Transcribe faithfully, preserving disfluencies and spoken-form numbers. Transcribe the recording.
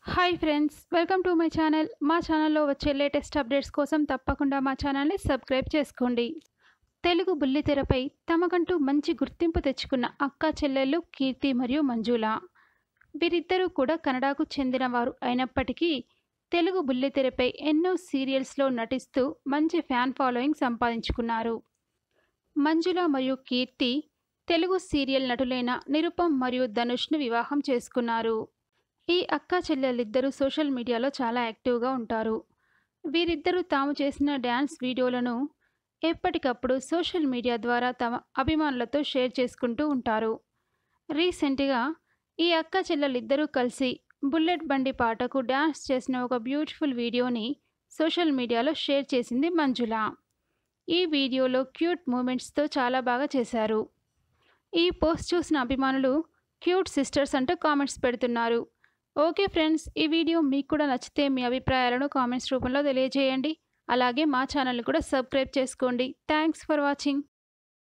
Hi friends, welcome to my channel. మా ఛానల్లో వచ్చే లేటెస్ట్ అప్డేట్స్ కోసం తప్పకుండా మా ఛానల్ని సబ్స్క్రైబ్ చేసుకోండి. తెలుగు బుల్లితెరపై తమకంటూ మంచి గుర్తింపు తెచ్చుకున్న అక్కా చెల్లెళ్ళు కీర్తి మరియు మంజుల. వీరిద్దరూ కూడా కన్నడకు చెందినవారు అయినప్పటికీ తెలుగు బుల్లితెరపై ఎన్నో సీరియల్స్లో నటిస్తూ మంచి ఫ్యాన్ ఫాలోయింగ్ సంపాదించుకున్నారు. మంజుల మరియు కీర్తి తెలుగు సీరియల్ నటులైన నిరుపమ్ మరియు ధనుష్ను వివాహం చేసుకున్నారు. ఈ అక్కా చెల్లెలిద్దరూ సోషల్ మీడియాలో చాలా యాక్టివ్గా ఉంటారు. వీరిద్దరూ తాము చేసిన డ్యాన్స్ వీడియోలను ఎప్పటికప్పుడు సోషల్ మీడియా ద్వారా తమ అభిమానులతో షేర్ చేసుకుంటూ ఉంటారు. రీసెంట్గా ఈ అక్కా చెల్లెలిద్దరూ కలిసి బుల్లెట్ బండి పాటకు డ్యాన్స్ చేసిన ఒక బ్యూటిఫుల్ వీడియోని సోషల్ మీడియాలో షేర్ చేసింది మంజుల. ఈ వీడియోలో క్యూట్ మూమెంట్స్తో చాలా బాగా చేశారు. ఈ పోస్ట్ చూసిన అభిమానులు క్యూట్ సిస్టర్స్ అంటూ కామెంట్స్ పెడుతున్నారు. ఓకే ఫ్రెండ్స్, ఈ వీడియో మీకు కూడా నచ్చితే మీ అభిప్రాయాలను కామెంట్స్ రూపంలో తెలియజేయండి. అలాగే మా ఛానల్ని కూడా సబ్స్క్రైబ్ చేసుకోండి. Thanks for watching.